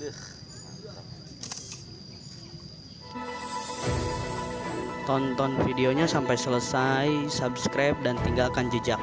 Tonton videonya sampai selesai, subscribe dan tinggalkan jejak.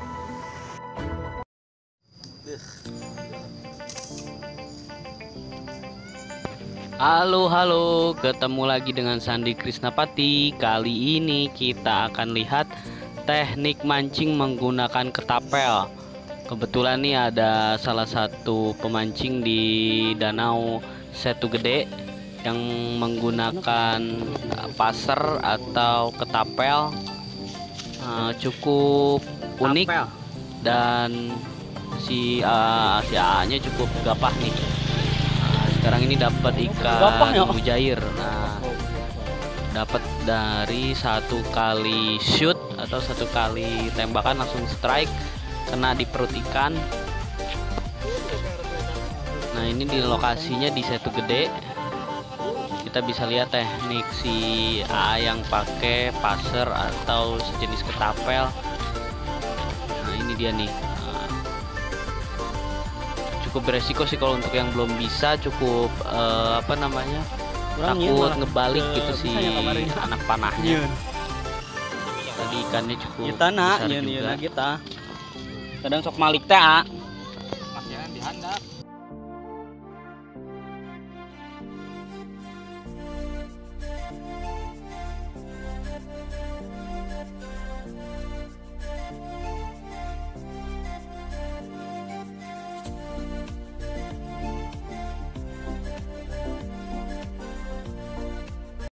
Halo, ketemu lagi dengan Sandi Krisnapati. Kali ini kita akan lihat teknik mancing menggunakan ketapel. Kebetulan nih ada salah satu pemancing di Danau Setu Gede yang menggunakan passer atau ketapel, cukup unik dan si A-nya cukup gapah nih. Sekarang ini dapat ikan mujair. Nah, dapat dari satu kali shoot atau satu kali tembakan langsung strike, kena di perut ikan. Nah, ini di lokasinya di Setu Gede. Kita bisa lihat teknik si A yang pakai passer atau sejenis ketapel. Nah, ini dia nih. Cukup beresiko sih kalau untuk yang belum bisa, cukup takut ngebalik gitu si anak panahnya. Tadi ikannya cukup besar juga. Kita kadang sok malik teh. Masinan dihandap.